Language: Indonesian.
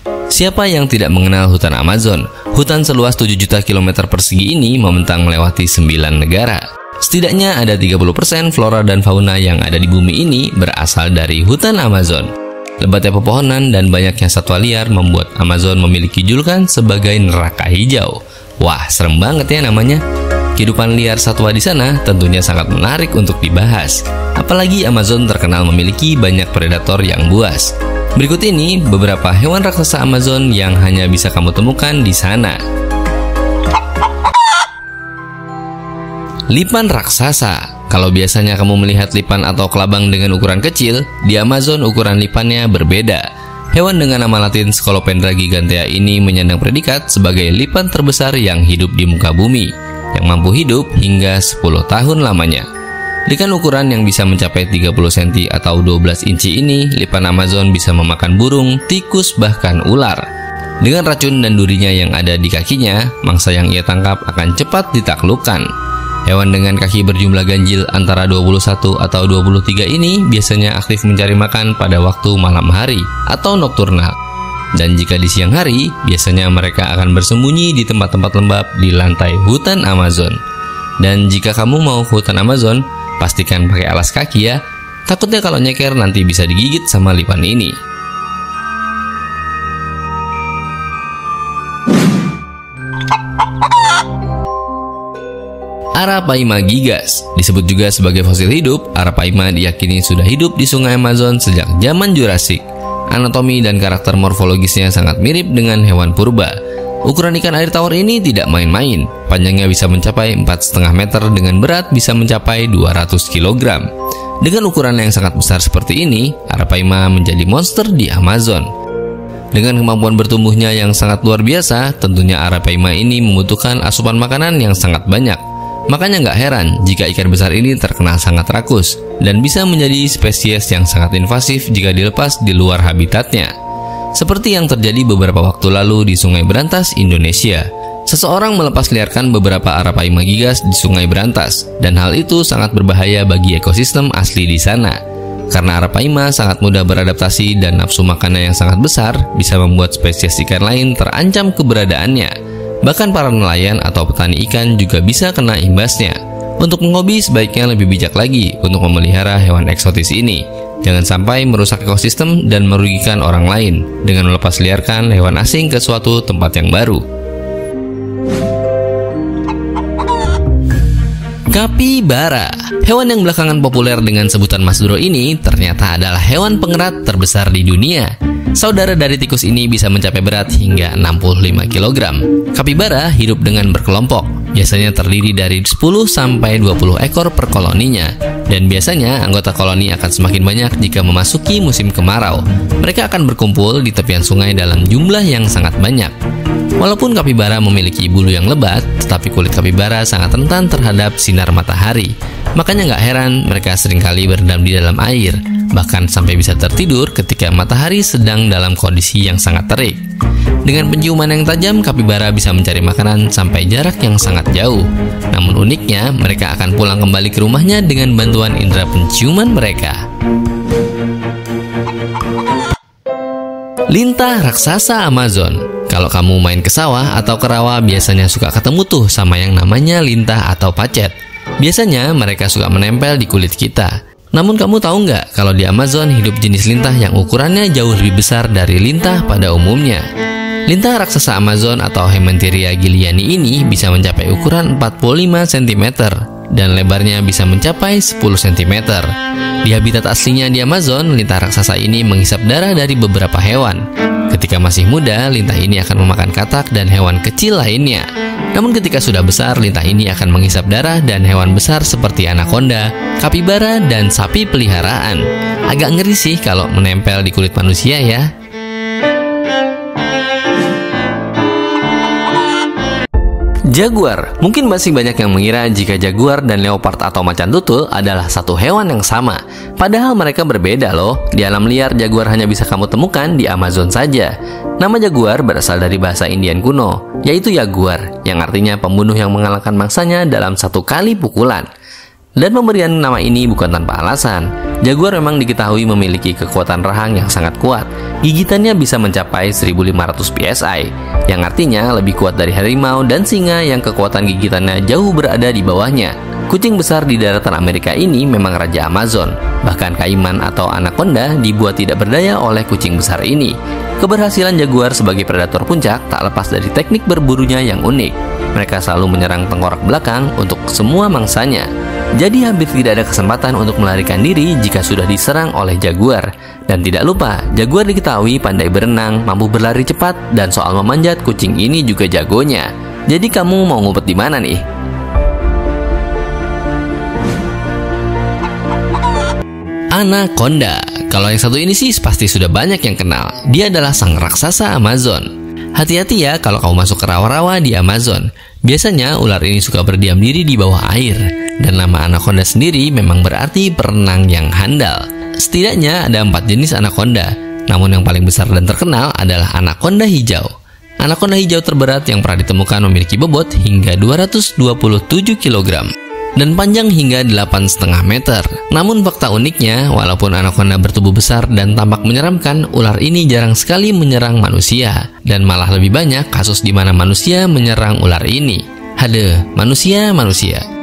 Siapa yang tidak mengenal hutan Amazon? Hutan seluas 7 juta kilometer persegi ini membentang melewati 9 negara. Setidaknya ada 30% flora dan fauna yang ada di bumi ini berasal dari hutan Amazon. Lebatnya pepohonan dan banyaknya satwa liar membuat Amazon memiliki julukan sebagai neraka hijau. Wah, serem banget ya namanya. Kehidupan liar satwa di sana tentunya sangat menarik untuk dibahas. Apalagi Amazon terkenal memiliki banyak predator yang buas. Berikut ini beberapa hewan raksasa Amazon yang hanya bisa kamu temukan di sana. Lipan raksasa. Kalau biasanya kamu melihat lipan atau kelabang dengan ukuran kecil, di Amazon ukuran lipannya berbeda. Hewan dengan nama latin Scolopendra gigantea ini menyandang predikat sebagai lipan terbesar yang hidup di muka bumi, yang mampu hidup hingga 10 tahun lamanya. Dengan ukuran yang bisa mencapai 30 cm atau 12 inci ini, lipan Amazon bisa memakan burung, tikus, bahkan ular. Dengan racun dan durinya yang ada di kakinya, mangsa yang ia tangkap akan cepat ditaklukkan. Hewan dengan kaki berjumlah ganjil antara 21 atau 23 ini biasanya aktif mencari makan pada waktu malam hari atau nokturnal. Dan jika di siang hari, biasanya mereka akan bersembunyi di tempat-tempat lembab di lantai hutan Amazon. Dan jika kamu mau ke hutan Amazon, pastikan pakai alas kaki ya. Takutnya kalau nyeker nanti bisa digigit sama lipan ini. Arapaima gigas. Disebut juga sebagai fosil hidup, Arapaima diyakini sudah hidup di sungai Amazon sejak zaman Jurassik. Anatomi dan karakter morfologisnya sangat mirip dengan hewan purba. Ukuran ikan air tawar ini tidak main-main. Panjangnya bisa mencapai 4,5 meter dengan berat bisa mencapai 200 kg. Dengan ukuran yang sangat besar seperti ini, Arapaima menjadi monster di Amazon. Dengan kemampuan bertumbuhnya yang sangat luar biasa, tentunya Arapaima ini membutuhkan asupan makanan yang sangat banyak. Makanya nggak heran jika ikan besar ini terkenal sangat rakus dan bisa menjadi spesies yang sangat invasif jika dilepas di luar habitatnya. Seperti yang terjadi beberapa waktu lalu di Sungai Berantas, Indonesia. Seseorang melepas liarkan beberapa Arapaima gigas di Sungai Berantas, dan hal itu sangat berbahaya bagi ekosistem asli di sana. Karena Arapaima sangat mudah beradaptasi dan nafsu makannya yang sangat besar bisa membuat spesies ikan lain terancam keberadaannya. Bahkan para nelayan atau petani ikan juga bisa kena imbasnya. Untuk menghobi sebaiknya lebih bijak lagi untuk memelihara hewan eksotis ini. Jangan sampai merusak ekosistem dan merugikan orang lain dengan melepas liarkan hewan asing ke suatu tempat yang baru. Kapibara. Hewan yang belakangan populer dengan sebutan Mas Duro ini ternyata adalah hewan pengerat terbesar di dunia. Saudara dari tikus ini bisa mencapai berat hingga 65 kg. Kapibara hidup dengan berkelompok. Biasanya terdiri dari 10-20 ekor per koloninya. Dan biasanya anggota koloni akan semakin banyak jika memasuki musim kemarau. Mereka akan berkumpul di tepian sungai dalam jumlah yang sangat banyak. Walaupun kapibara memiliki bulu yang lebat, tetapi kulit kapibara sangat rentan terhadap sinar matahari. Makanya nggak heran mereka seringkali berendam di dalam air, bahkan sampai bisa tertidur ketika matahari sedang dalam kondisi yang sangat terik. Dengan penciuman yang tajam, kapibara bisa mencari makanan sampai jarak yang sangat jauh. Namun uniknya, mereka akan pulang kembali ke rumahnya dengan bantuan indera penciuman mereka. Lintah raksasa Amazon. Kalau kamu main ke sawah atau ke rawa, biasanya suka ketemu tuh sama yang namanya lintah atau pacet. Biasanya mereka suka menempel di kulit kita. Namun kamu tahu nggak kalau di Amazon hidup jenis lintah yang ukurannya jauh lebih besar dari lintah pada umumnya? Lintah raksasa Amazon atau Hemanthiria gilliani ini bisa mencapai ukuran 45 cm dan lebarnya bisa mencapai 10 cm. Di habitat aslinya di Amazon, lintah raksasa ini menghisap darah dari beberapa hewan. Ketika masih muda, lintah ini akan memakan katak dan hewan kecil lainnya. Namun ketika sudah besar, lintah ini akan menghisap darah dan hewan besar seperti anaconda, kapibara, dan sapi peliharaan. Agak ngeri sih kalau menempel di kulit manusia ya. Jaguar. Mungkin masih banyak yang mengira jika jaguar dan leopard atau macan tutul adalah satu hewan yang sama. Padahal mereka berbeda loh. Di alam liar, jaguar hanya bisa kamu temukan di Amazon saja. Nama jaguar berasal dari bahasa Indian kuno, yaitu jaguar, yang artinya pembunuh yang mengalahkan mangsanya dalam satu kali pukulan. Dan pemberian nama ini bukan tanpa alasan. Jaguar memang diketahui memiliki kekuatan rahang yang sangat kuat. Gigitannya bisa mencapai 1500 PSI, yang artinya lebih kuat dari harimau dan singa yang kekuatan gigitannya jauh berada di bawahnya. Kucing besar di daratan Amerika ini memang raja Amazon. Bahkan kaiman atau anaconda dibuat tidak berdaya oleh kucing besar ini. Keberhasilan jaguar sebagai predator puncak tak lepas dari teknik berburunya yang unik. Mereka selalu menyerang tengkorak belakang untuk semua mangsanya. Jadi hampir tidak ada kesempatan untuk melarikan diri jika sudah diserang oleh jaguar. Dan tidak lupa, jaguar diketahui pandai berenang, mampu berlari cepat, dan soal memanjat kucing ini juga jagonya. Jadi kamu mau ngumpet di mana nih? Anaconda. Kalau yang satu ini sih pasti sudah banyak yang kenal. Dia adalah sang raksasa Amazon. Hati-hati ya kalau kamu masuk ke rawa-rawa di Amazon. Biasanya ular ini suka berdiam diri di bawah air. Dan nama anaconda sendiri memang berarti perenang yang handal. Setidaknya ada 4 jenis anaconda. Namun yang paling besar dan terkenal adalah anaconda hijau. Anaconda hijau terberat yang pernah ditemukan memiliki bobot hingga 227 kg. Dan panjang hingga 8,5 meter. Namun fakta uniknya, walaupun anaconda bertubuh besar dan tampak menyeramkan, ular ini jarang sekali menyerang manusia. Dan malah lebih banyak kasus di mana manusia menyerang ular ini. Manusia.